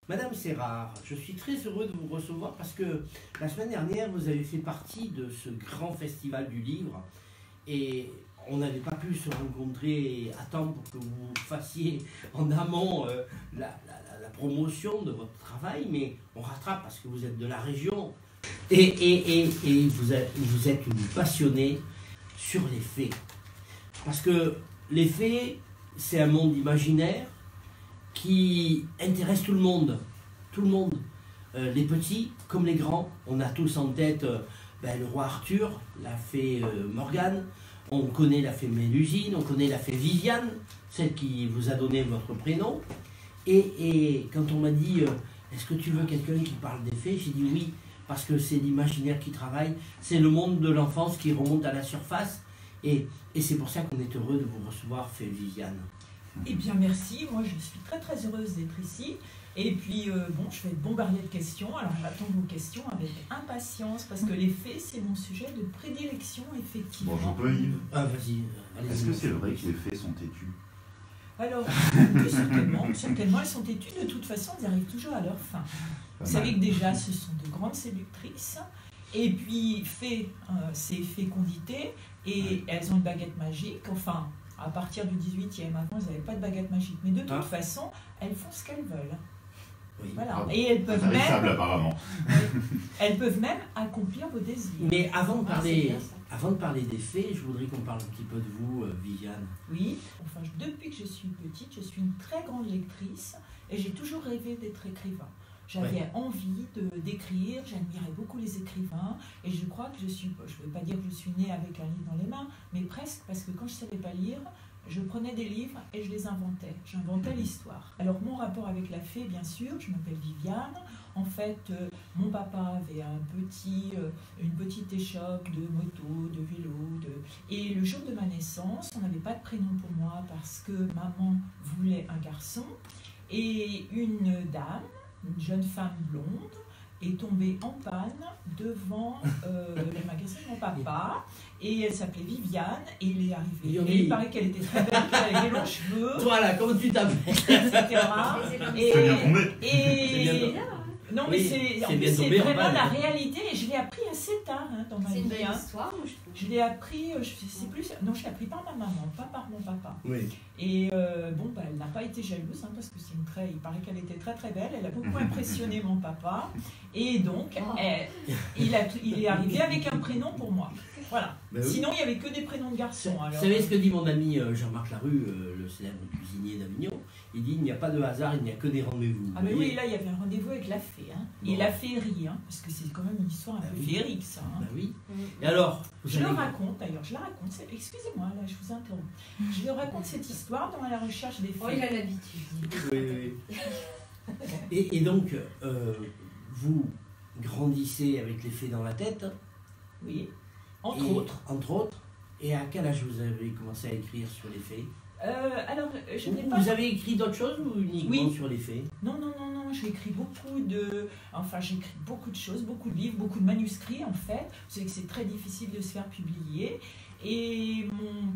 Madame Serrard, je suis très heureux de vous recevoir parce que la semaine dernière, vous avez fait partie de ce grand festival du livre et on n'avait pas pu se rencontrer à temps pour que vous fassiez en amont la promotion de votre travail, mais on rattrape parce que vous êtes de la région et vous êtes une passionnée sur les fées. Parce que les fées, c'est un monde imaginaire qui intéresse tout le monde. Tout le monde. Les petits comme les grands. On a tous en tête le roi Arthur, la fée Morgane. On connaît la fée Mélusine, on connaît la fée Viviane, celle qui vous a donné votre prénom. Et quand on m'a dit est-ce que tu veux quelqu'un qui parle des fées, j'ai dit oui, parce que c'est l'imaginaire qui travaille, c'est le monde de l'enfance qui remonte à la surface. Et c'est pour ça qu'on est heureux de vous recevoir, fée Viviane. Eh bien merci, moi je suis très très heureuse d'être ici. Et puis je vais être bombardée de questions, alors j'attends vos questions avec impatience, parce que les fées c'est mon sujet de prédilection effectivement. Bon, je peux Yves. Ah vas-y, allez-y. Est-ce que c'est vrai que les fées sont têtues? Alors, certainement elles sont têtues, de toute façon elles arrivent toujours à leur fin. Vous savez que déjà ce sont de grandes séductrices, et puis fées, c'est fécondité, et elles ont une baguette magique, enfin... À partir du 18e, avant, elles n'avaient pas de baguette magique. Mais de toute façon, elles font ce qu'elles veulent. Oui. Voilà. Et elles peuvent apparemment. Elles peuvent même accomplir vos désirs. Mais avant de parler des fées, je voudrais qu'on parle un petit peu de vous, Viviane. Oui. Enfin, depuis que je suis petite, je suis une très grande lectrice et j'ai toujours rêvé d'être écrivain. J'avais envie d'écrire, j'admirais beaucoup les écrivains et je crois que je ne veux pas dire que je suis née avec un livre dans les mains, mais presque, parce que quand je ne savais pas lire, je prenais des livres et je les inventais. J'inventais l'histoire. Alors mon rapport avec la fée, bien sûr, je m'appelle Viviane. En fait, mon papa avait une petite échoppe de moto, de vélo. Et le jour de ma naissance, on n'avait pas de prénom pour moi parce que maman voulait un garçon. Et une dame, une jeune femme blonde, est tombée en panne devant le magasin de mon papa, et elle s'appelait Viviane, et il est arrivé. Et il paraît qu'elle était très belle, qu'elle avait des longs cheveux. Voilà, comment tu t'appelles, etc. Et non, mais oui, c'est vraiment la réalité, et je l'ai appris assez tard dans ma vie. C'est une belle histoire, moi, je trouve. Je l'ai appris, je sais plus, non, je l'ai appris par ma maman, pas par mon papa. Oui. Et elle n'a pas été jalouse, parce que il paraît qu'elle était très très belle, elle a beaucoup impressionné mon papa, et donc il est arrivé avec un prénom pour moi. Voilà. Ben oui. Sinon, il n'y avait que des prénoms de garçons. Vous savez ce que dit mon ami Jean-Marc Larue, le célèbre cuisinier d'Avignon? Il dit il n'y a pas de hasard, il n'y a que des rendez-vous. Ah, mais oui, là, il y avait un rendez-vous avec la fée. Et la féerie, parce que c'est quand même une histoire un peu féerique, ça. Ben oui. Et alors je le raconte, d'ailleurs, excusez-moi, là, je vous interromps. Je le raconte cette histoire dans La recherche des fées. Oh, il a l'habitude. Oui. Et donc, vous grandissez avec les fées dans la tête? Oui. Entre autres. Et à quel âge vous avez commencé à écrire sur les fées? Alors, je n'ai pas... Vous avez écrit d'autres choses ou uniquement sur les fées? Non, j'ai écrit beaucoup de choses, beaucoup de livres, beaucoup de manuscrits en fait. Vous savez que c'est très difficile de se faire publier. Et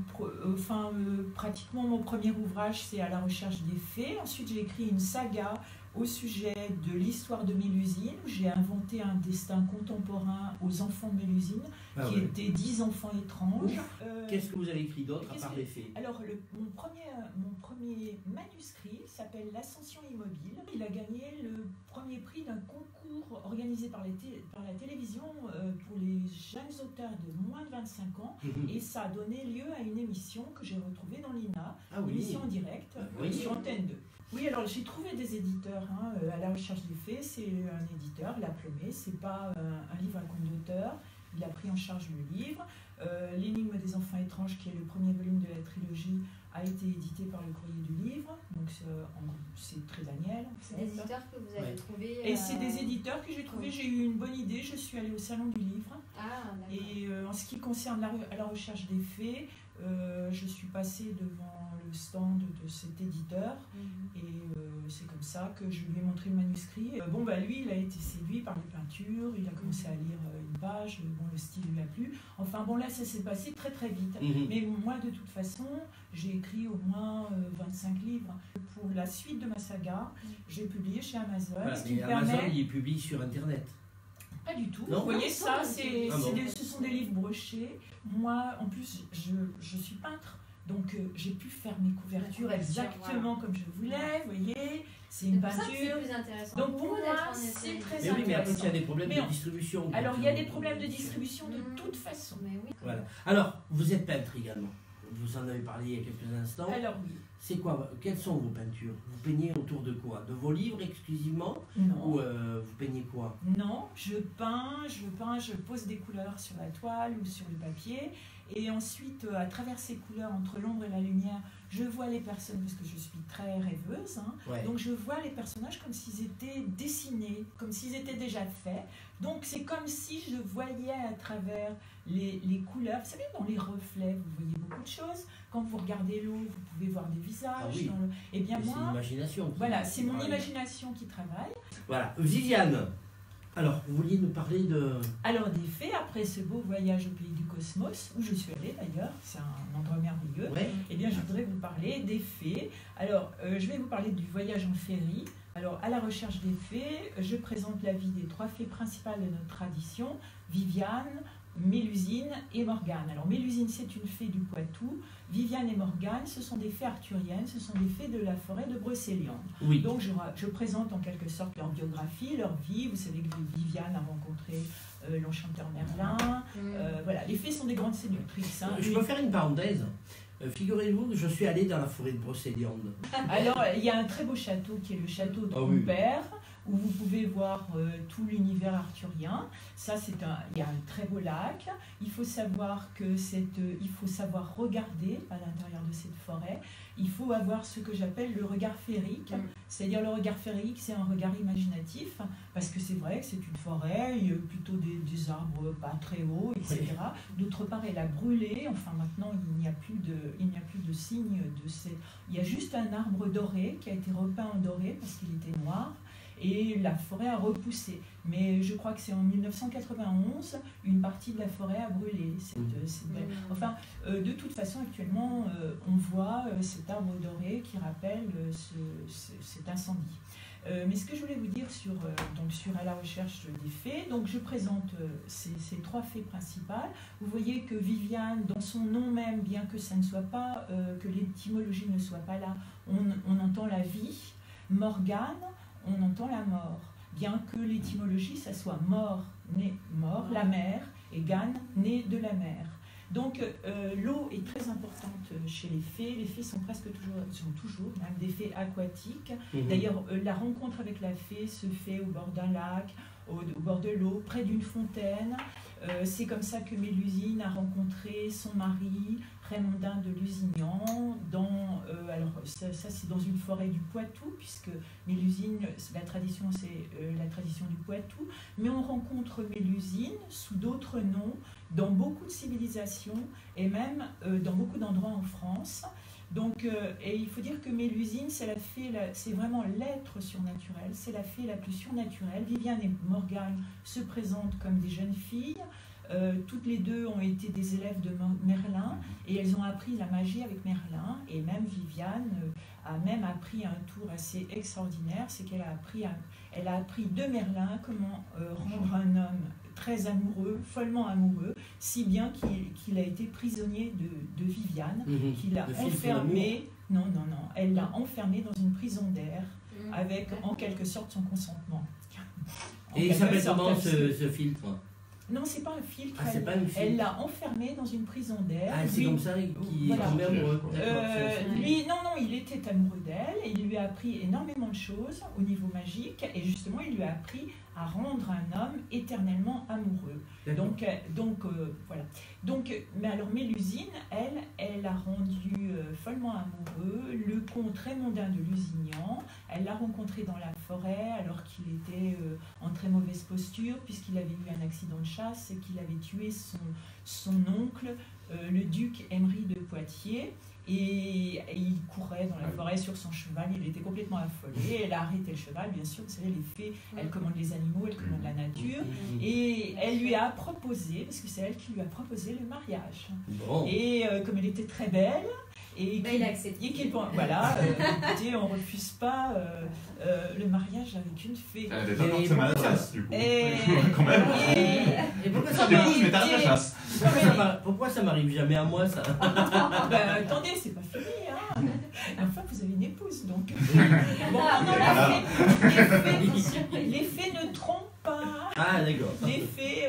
pratiquement mon premier ouvrage, c'est À la recherche des fées. Ensuite, j'ai écrit une saga au sujet de l'histoire de Mélusine, où j'ai inventé un destin contemporain aux enfants de Mélusine, qui étaient 10 enfants étranges. Qu'est-ce que vous avez écrit d'autre à part les fées? Alors, mon premier manuscrit s'appelle L'Ascension immobile. Il a gagné le premier prix d'un concours organisé par la télévision pour les jeunes auteurs de moins de 25 ans. Et ça a donné lieu à une émission que j'ai retrouvée dans l'INA, une émission en direct, sur Antenne 2. Oui, alors j'ai trouvé des éditeurs, À la recherche des fées, c'est un éditeur, La Plomée, c'est pas un livre à compte d'auteur, il a pris en charge le livre. L'énigme des enfants étranges, qui est le premier volume de la trilogie, a été édité par le Courrier du Livre, donc c'est très Daniel. C'est des éditeurs que vous avez trouvés. Et c'est des éditeurs que j'ai trouvés, j'ai eu une bonne idée, je suis allée au Salon du Livre. Ah, et en ce qui concerne la recherche des fées, Je suis passée devant le stand de cet éditeur et c'est comme ça que je lui ai montré le manuscrit. Lui, il a été séduit par les peintures, il a commencé à lire une page, le style lui a plu. Enfin bon, là, ça s'est passé très très vite. Mais moi, de toute façon, j'ai écrit au moins 25 livres. Pour la suite de ma saga, j'ai publié chez Amazon. Voilà, ce qui mais me Amazon, permet... il publie sur Internet. Pas du tout. Non, vous voyez, non, ça, non, ce sont des livres brochés. Moi, en plus, je suis peintre. Donc, j'ai pu faire mes couvertures exactement comme je voulais. Vous voyez, c'est une peinture. C'est plus intéressant. Donc, pour moi, c'est très Mais oui, mais après, il y intéressant. a des problèmes de distribution. Alors, il y a des problèmes de distribution de toute façon. Mais oui. Voilà. Alors, vous êtes peintre également. Vous en avez parlé il y a quelques instants. Alors, oui. C'est quoi? Quelles sont vos peintures? Vous peignez autour de quoi? De vos livres exclusivement? Non. Ou vous peignez quoi? Non, je pose des couleurs sur la toile ou sur le papier. Et ensuite, à travers ces couleurs, entre l'ombre et la lumière, je vois les personnes, parce que je suis très rêveuse, Ouais. donc je vois les personnages comme s'ils étaient dessinés, comme s'ils étaient déjà faits. Donc c'est comme si je voyais à travers les couleurs. Vous savez, dans les reflets, vous voyez beaucoup de choses. Quand vous regardez l'eau, vous pouvez voir des visages. Ah oui. Eh bien Mais c'est moi, l'imagination. voilà, c'est mon travaille. imagination qui travaille. Voilà. Viviane, alors, vous vouliez nous parler de... Alors des faits, après ce beau voyage au pays du cosmos, où je suis allée d'ailleurs, c'est un endroit merveilleux, Ouais. eh bien je voudrais vous parler des faits. Alors je vais vous parler du voyage en ferry. Alors à la recherche des faits, je présente la vie des 3 fées principales de notre tradition, Viviane, Mélusine et Morgane. Alors Mélusine, c'est une fée du Poitou. Viviane et Morgane, ce sont des fées arthuriennes, ce sont des fées de la forêt de Brocéliande. Oui. Donc je présente en quelque sorte leur biographie, leur vie. Vous savez que Viviane a rencontré l'enchanteur Merlin. Voilà, les fées sont des grandes séductrices. Je peux faire une parenthèse. Figurez-vous que je suis allé dans la forêt de Brocéliande. Alors, il y a un très beau château qui est le château de Compère, où vous pouvez voir tout l'univers arthurien. Ça, il y a un très beau lac. Il faut savoir il faut savoir regarder à l'intérieur de cette forêt. Il faut avoir ce que j'appelle le regard féerique. C'est-à-dire le regard féerique, c'est un regard imaginatif, parce que c'est vrai que c'est une forêt, il y a plutôt des arbres pas très hauts, etc. D'autre part, elle a brûlé. Enfin, maintenant, il n'y a plus de signe de ces... Il y a juste un arbre doré qui a été repeint en doré parce qu'il était noir. Et la forêt a repoussé. Mais je crois que c'est en 1991, une partie de la forêt a brûlé. Enfin, de toute façon, actuellement, on voit cet arbre doré qui rappelle cet incendie. Mais ce que je voulais vous dire sur À la recherche des fées, donc je présente ces 3 fées principales. Vous voyez que Viviane, dans son nom même, bien que ça ne soit pas, que l'étymologie ne soit pas là, on entend la vie. Morgane, on entend la mort, bien que l'étymologie, ça soit mort, né, mort, la mer, et Gane, né de la mer. Donc l'eau est très importante chez les fées. Les fées sont toujours même des fées aquatiques. D'ailleurs, la rencontre avec la fée se fait au bord d'un lac, au bord de l'eau, près d'une fontaine. C'est comme ça que Mélusine a rencontré son mari, Raymondin de Lusignan, alors ça c'est dans une forêt du Poitou, puisque Mélusine, la tradition c'est la tradition du Poitou, mais on rencontre Mélusine sous d'autres noms dans beaucoup de civilisations et même dans beaucoup d'endroits en France. Donc, et il faut dire que Mélusine, c'est vraiment l'être surnaturel, c'est la fée la plus surnaturelle. Viviane et Morgane se présentent comme des jeunes filles. Toutes les deux ont été des élèves de Merlin et elles ont appris la magie avec Merlin. Et même Viviane a même appris un tour assez extraordinaire, c'est qu'elle a appris de Merlin comment rendre un homme très amoureux, follement amoureux, si bien qu'il a été prisonnier de Viviane, qu'il l'a enfermé. Non, elle l'a enfermé dans une prison d'air avec en quelque sorte son consentement. Et il s'appelle comment ce filtre? Non, c'est pas un filtre. C'est pas une filtre. Elle l'a enfermé dans une prison d'air. Ah, c'est comme ça qu'il est tombé amoureux. Lui, non, il était amoureux d'elle et il lui a appris énormément de choses au niveau magique et justement, il lui a appris à rendre un homme éternellement amoureux. Donc voilà. Mais alors Mélusine, elle a rendu follement amoureux le comte Raymondin de Lusignan. Elle l'a rencontré dans la forêt. forêt alors qu'il était en très mauvaise posture puisqu'il avait eu un accident de chasse et qu'il avait tué son oncle, le duc Emery de Poitiers. Et il courait dans la forêt sur son cheval, il était complètement affolé. Elle a arrêté le cheval, bien sûr, vous savez, les fées, elles commandent les animaux, elles commandent la nature. Et elle lui a proposé, parce que c'est elle qui lui a proposé le mariage. Bon. Et comme elle était très belle, et il a accepté. Voilà, écoutez, on ne refuse pas le mariage avec une fée. Elle était pas forcément à la chasse, du coup. Et, Quand même. Et pourquoi ça Du coup, m'arrive je m'étais à la chasse. pourquoi ça m'arrive jamais à moi, ça? attendez, c'est pas fini, hein. Enfin, vous avez une épouse, donc. Bon, non, les fées ne trompent pas. Ah, d'accord. Les fées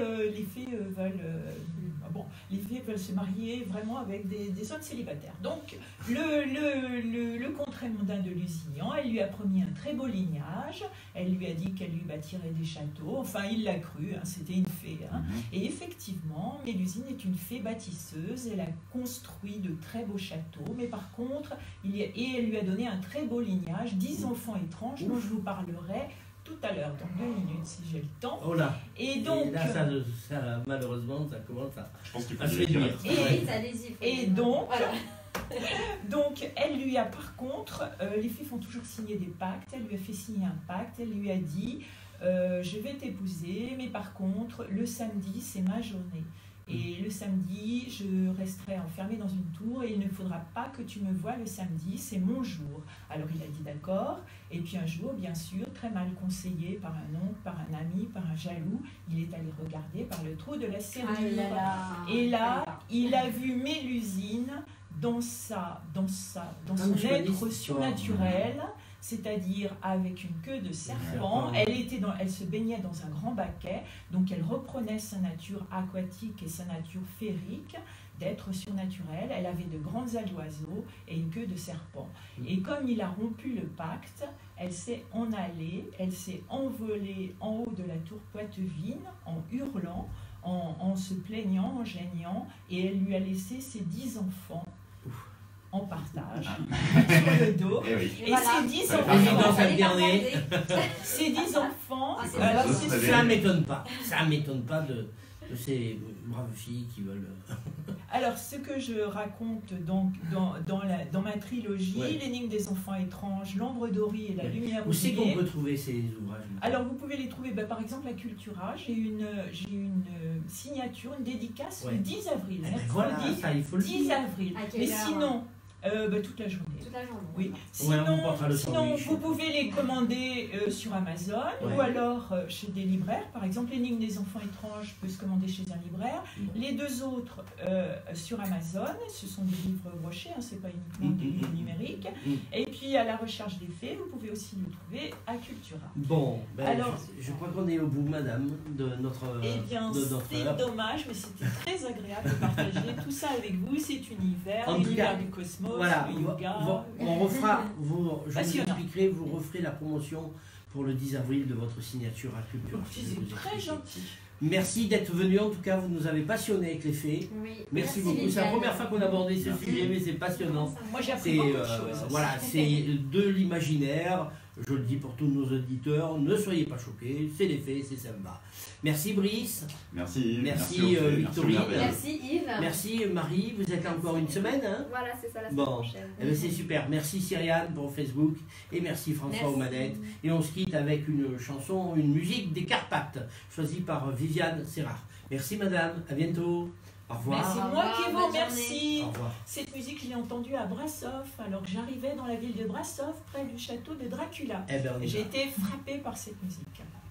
veulent se marier vraiment avec des hommes célibataires. Donc, le comte Raymondin de Lusignan, elle lui a promis un très beau lignage. Elle lui a dit qu'elle lui bâtirait des châteaux. Enfin, il l'a cru, hein, c'était une fée. Hein. Et effectivement, Mélusine est une fée bâtisseuse. Elle a construit de très beaux châteaux. Mais par contre, elle lui a donné un très beau lignage, 10 enfants étranges dont je vous parlerai tout à l'heure, dans 2 minutes si j'ai le temps. Oh là. Et donc, et là, ça, malheureusement, ça commence à. Je pense qu'il faut à se le dire. réduire. Et donc, donc, elle lui a par contre, les fées font toujours signer des pactes. Elle lui a fait signer un pacte. Elle lui a dit je vais t'épouser, mais par contre, le samedi, c'est ma journée. Et le samedi, je resterai enfermée dans une tour et il ne faudra pas que tu me vois le samedi, c'est mon jour. Alors il a dit d'accord. Et puis un jour, bien sûr, très mal conseillé par un oncle, par un ami, par un jaloux, il est allé regarder par le trou de la serrure. Et là, il a vu Mélusine dans son être surnaturel, c'est-à-dire avec une queue de serpent. Elle se baignait dans un grand baquet, donc elle reprenait sa nature aquatique et sa nature féerique d'être surnaturel. Elle avait de grandes ailes d'oiseau et une queue de serpent. Et comme il a rompu le pacte, elle s'est en allée, elle s'est envolée en haut de la tour Poitevine en hurlant, en se plaignant, en geignant, et elle lui a laissé ses 10 enfants en partage sur le dos. Et ces 10 enfants, ça m'étonne pas. Ça m'étonne pas de ces braves filles qui veulent. Alors, ce que je raconte donc dans ma trilogie, L'énigme des enfants étranges, L'ombre d'Ori et La lumière Où c'est qu'on oubliée. peut trouver ces ouvrages? Alors, vous pouvez les trouver, par exemple, à Cultura. J'ai une signature, une dédicace le 10 avril. Voilà, ça, il faut le 10 dire. avril. À quelle Mais heure? sinon, toute la journée. Toute la journée. Oui. on Sinon vous pouvez les commander sur Amazon ou alors chez des libraires. Par exemple, L'énigme des enfants étranges peut se commander chez un libraire. Les 2 autres sur Amazon, ce sont des livres brochés, hein, c'est pas uniquement des livres numériques. Et puis à La recherche des fées, vous pouvez aussi le trouver à Cultura. Bon, alors, je crois qu'on est au bout, madame, de notre. Eh bien, c'est dommage, mais c'était très agréable de partager tout ça avec vous, cet univers, l'univers du cosmos. Voilà, le yoga. on refera, je vous Passionnant. expliquerai, vous referez la promotion pour le 10 avril de votre signature à Cultura. C'est très gentil. Merci d'être venu, en tout cas, vous nous avez passionnés avec les fées. Oui. Merci beaucoup. C'est la première fois qu'on a abordé ce sujet, mais c'est passionnant. Moi, j'ai appris beaucoup de choses. Voilà, c'est de l'imaginaire. Je le dis pour tous nos auditeurs, ne soyez pas choqués, c'est les fées, c'est sympa. Merci Brice. Merci Yves. Merci Victorie. Merci Yves. Merci Marie, vous êtes là encore une semaine, hein? Voilà, c'est ça la semaine prochaine. Eh bien, c'est super. Merci Cyriane pour Facebook et merci François aux manettes. Et on se quitte avec une chanson, une musique des Carpates, choisie par Viviane Serra. Merci madame, à bientôt. Au revoir. Mais c'est moi qui vous remercie. Au revoir. Cette musique, je l'ai entendue à Brassov, alors que j'arrivais dans la ville de Brassov, près du château de Dracula. Eh ben, J'ai été frappée par cette musique.